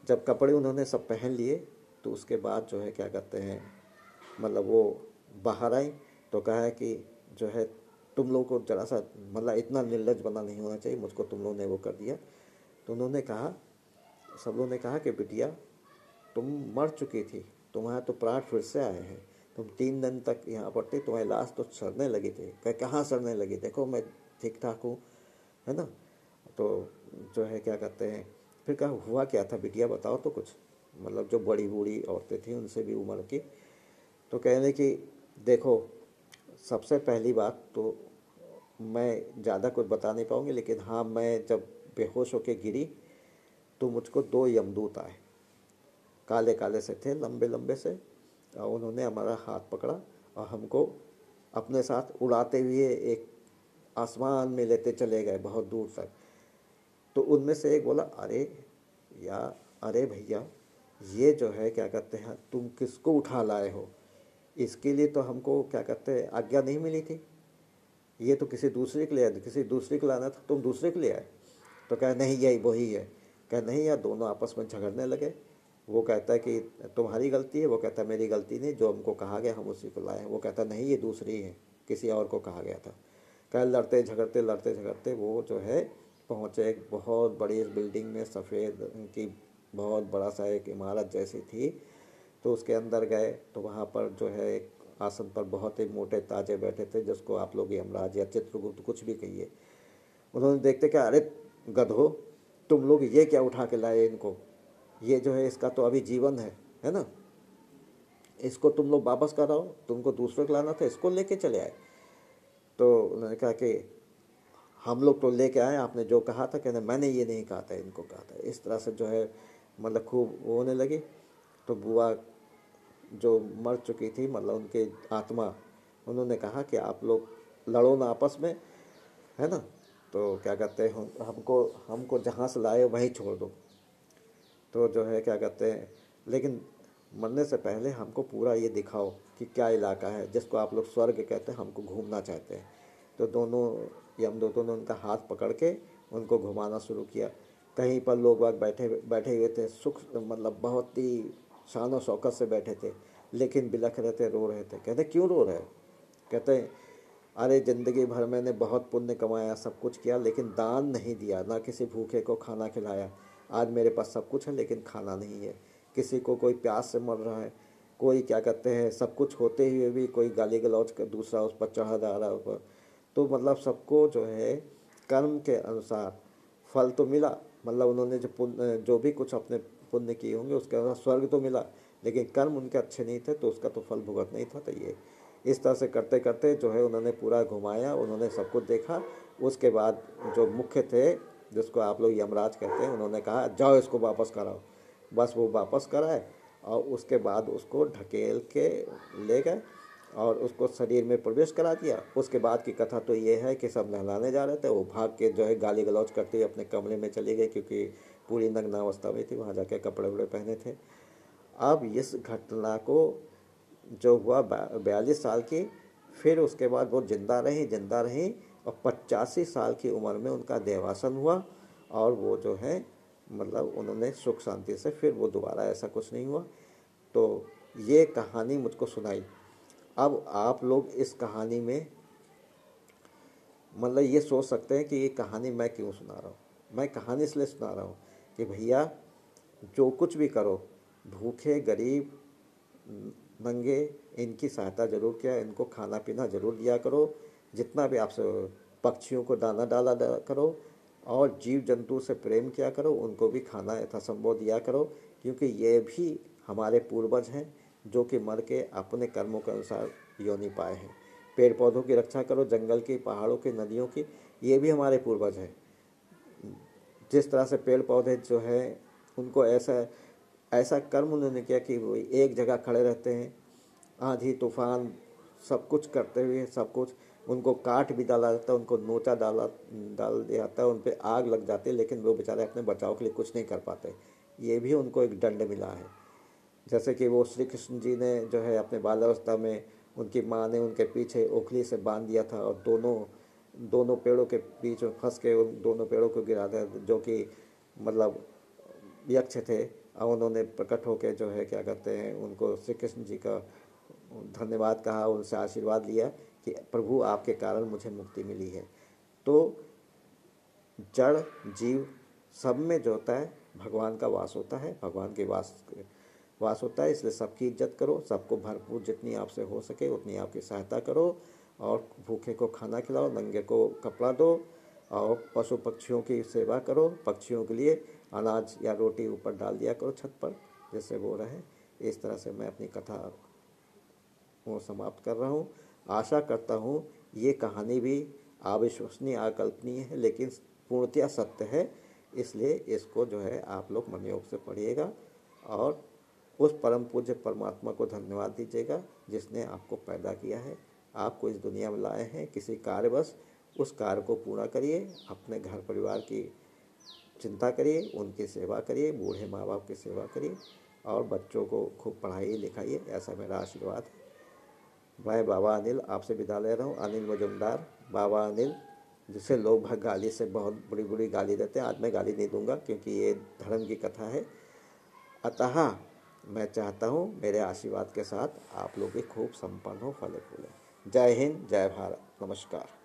जब कपड़े उन्होंने सब पहन लिए तो उसके बाद जो है क्या कहते हैं, मतलब वो बाहर आई तो कहा है कि जो है तुम लोग को जरा सा मतलब इतना निर्लज्ज बना नहीं होना चाहिए, मुझको तुम लोगों ने वो कर दिया। तो उन्होंने कहा, सब लोगों ने कहा कि बिटिया तुम मर चुकी थी, तुम्हारे तो प्राण फिर से आए हैं, तुम 3 दिन तक यहाँ पर थे, तुम्हारी लाश तो सड़ने लगी थी। कहाँ सड़ने लगी, देखो मैं ठीक ठाक हूँ, है ना। तो जो है क्या कहते हैं, फिर कहा हुआ क्या था बिटिया बताओ तो कुछ, मतलब जो बड़ी बूढ़ी औरतें थी उनसे भी उम्र की। तो कहने कि देखो सबसे पहली बात तो मैं ज़्यादा कुछ बता नहीं पाऊँगी, लेकिन हाँ मैं जब बेहोश होके गिरी तो मुझको 2 यमदूत आए, काले काले से थे, लंबे लंबे से, और उन्होंने हमारा हाथ पकड़ा और हमको अपने साथ उड़ाते हुए एक आसमान में लेते चले गए बहुत दूर तक। तो उनमें से एक बोला अरे या अरे भैया ये जो है क्या कहते हैं तुम किसको उठा लाए हो, इसके लिए तो हमको क्या कहते हैं आज्ञा नहीं मिली थी, ये तो किसी दूसरे के लिए आया, किसी दूसरे को लाना था, तुम दूसरे के लिए आए। तो कहा नहीं यही वही है। कहा नहीं यार, दोनों आपस में झगड़ने लगे। वो कहता है कि तुम्हारी गलती है, वो कहता है मेरी गलती नहीं, जो हमको कहा गया हम उसी को लाए हैं। वो कहता नहीं ये दूसरी है, किसी और को कहा गया था। कहा लड़ते झगड़ते वो जो है पहुँचे एक बहुत बड़ी बिल्डिंग में, सफ़ेद रंग की बहुत बड़ा सा एक इमारत जैसी थी। तो उसके अंदर गए तो वहाँ पर जो है एक आसन पर बहुत ही मोटे ताजे बैठे थे, जिसको आप लोग यमराज या चित्रगुप्त कुछ भी कहिए। उन्होंने देखते क्या, अरे गधो तुम लोग ये क्या उठा के लाए इनको, ये जो है इसका तो अभी जीवन है ना, इसको तुम लोग वापस कराओ, तुमको दूसरे को लाना था, इसको लेके चले आए। तो उन्होंने कहा कि हम लोग तो लेके आए, आपने जो कहा था, कहने मैंने ये नहीं कहा था, इनको कहा था। इस तरह से जो है मतलब खूब वो होने लगी। तो बुआ जो मर चुकी थी, मतलब उनके आत्मा, उन्होंने कहा कि आप लोग लड़ो ना आपस में, है ना, तो क्या कहते हैं हमको हमको जहाँ से लाए वहीं छोड़ दो। तो जो है क्या कहते हैं, लेकिन मरने से पहले हमको पूरा ये दिखाओ कि क्या इलाका है जिसको आप लोग स्वर्ग कहते हैं, हमको घूमना चाहते हैं। तो दोनों यमदूतों ने उनका हाथ पकड़ के उनको घुमाना शुरू किया। कहीं पर लोग बाग बैठे बैठे हुए थे, सुख मतलब बहुत ही शान और शौकत से बैठे थे, लेकिन बिलख रहे थे, रो रहे थे। कहते क्यों रो रहे? कहते अरे ज़िंदगी भर मैंने बहुत पुण्य कमाया, सब कुछ किया, लेकिन दान नहीं दिया, ना किसी भूखे को खाना खिलाया। आज मेरे पास सब कुछ है लेकिन खाना नहीं है। किसी को कोई प्यास से मर रहा है, कोई क्या कहते हैं सब कुछ होते हुए भी कोई गाली गलौज कर दूसरा उस पर चढ़ा जा रहा है ऊपर। तो मतलब सबको जो है कर्म के अनुसार फल तो मिला, मतलब उन्होंने जो पुण्य जो भी कुछ अपने पुण्य किए होंगे उसके अनुसार स्वर्ग तो मिला, लेकिन कर्म उनके अच्छे नहीं थे तो उसका तो फल भुगत नहीं था। तो ये इस तरह से करते करते जो है उन्होंने पूरा घुमाया, उन्होंने सब कुछ देखा। उसके बाद जो मुख्य थे, जिसको आप लोग यमराज कहते हैं, उन्होंने कहा जाओ इसको वापस कराओ। बस वो वापस कराए और उसके बाद उसको ढकेल के ले गए और उसको शरीर में प्रवेश करा दिया। उसके बाद की कथा तो ये है कि सब नहलाने जा रहे थे, वो भाग के जो है गाली गलौज करते हुए अपने कमरे में चली गई, क्योंकि पूरी नग्नावस्था में थी, वहाँ जाके कपड़े वपड़े पहने थे। अब इस घटना को जो हुआ 42 साल की, फिर उसके बाद वो जिंदा रही और 85 साल की उम्र में उनका देहावसान हुआ। और वो जो है मतलब उन्होंने सुख शांति से, फिर वो दोबारा ऐसा कुछ नहीं हुआ। तो ये कहानी मुझको सुनाई। अब आप लोग इस कहानी में मतलब ये सोच सकते हैं कि ये कहानी मैं क्यों सुना रहा हूँ। मैं कहानी इसलिए सुना रहा हूँ कि भैया जो कुछ भी करो, भूखे गरीब नंगे इनकी सहायता जरूर किया, इनको खाना पीना जरूर दिया करो, जितना भी आपसे पक्षियों को दाना डाला करो, और जीव जंतु से प्रेम किया करो, उनको भी खाना यथासंभव दिया करो, क्योंकि ये भी हमारे पूर्वज हैं जो कि मर के अपने कर्मों के अनुसार योनि पाए हैं। पेड़ पौधों की रक्षा करो, जंगल की, पहाड़ों की, नदियों की, ये भी हमारे पूर्वज हैं। जिस तरह से पेड़ पौधे जो है उनको ऐसा ऐसा कर्म उन्होंने किया कि वो एक जगह खड़े रहते हैं, आंधी तूफान सब कुछ करते हुए, सब कुछ उनको काट भी डाला जाता है, उनको नोचा डाल दिया जाता है, उन पर आग लग जाती है, लेकिन वो बेचारे अपने बचाव के लिए कुछ नहीं कर पाते। ये भी उनको एक दंड मिला है। जैसे कि वो श्री कृष्ण जी ने जो है अपने बाल्यावस्था में उनकी माँ ने उनके पीछे ओखली से बांध दिया था, और दोनों दोनों पेड़ों के बीच में फंस के उन दोनों पेड़ों को गिरा दिया, जो कि मतलब यक्ष थे, और उन्होंने प्रकट होकर जो है क्या कहते हैं उनको श्री कृष्ण जी का धन्यवाद कहा, उनसे आशीर्वाद लिया कि प्रभु आपके कारण मुझे मुक्ति मिली है। तो जड़ जीव सब में जो होता है भगवान का वास होता है, भगवान के वास होता है। इसलिए सबकी इज्जत करो, सबको भरपूर जितनी आपसे हो सके उतनी आपकी सहायता करो, और भूखे को खाना खिलाओ, नंगे को कपड़ा दो, और पशु पक्षियों की सेवा करो। पक्षियों के लिए अनाज या रोटी ऊपर डाल दिया करो छत पर, जिससे वो रहे। इस तरह से मैं अपनी कथा को समाप्त कर रहा हूँ। आशा करता हूँ ये कहानी भी अविश्वसनीय अकल्पनीय है, लेकिन पूर्णतया सत्य है। इसलिए इसको जो है आप लोग मनयोग से पढ़िएगा और उस परम पूज्य परमात्मा को धन्यवाद दीजिएगा जिसने आपको पैदा किया है, आपको इस दुनिया में लाए हैं किसी कार्यवश। उस कार्य को पूरा करिए, अपने घर परिवार की चिंता करिए, उनकी सेवा करिए, बूढ़े माँ बाप की सेवा करिए, और बच्चों को खूब पढ़ाइए लिखाइए। ऐसा मेरा आशीर्वाद है। मैं बाबा अनिल आपसे विदा ले रहा हूँ। अनिल मजुमदार, बाबा अनिल, जिसे लोग गाली से बहुत बुरी बुरी गाली देते हैं। आज मैं गाली नहीं दूंगा क्योंकि ये धर्म की कथा है। अतः मैं चाहता हूँ मेरे आशीर्वाद के साथ आप लोग भी खूब संपन्न हो, फले फूले। जय हिंद, जय भारत, नमस्कार।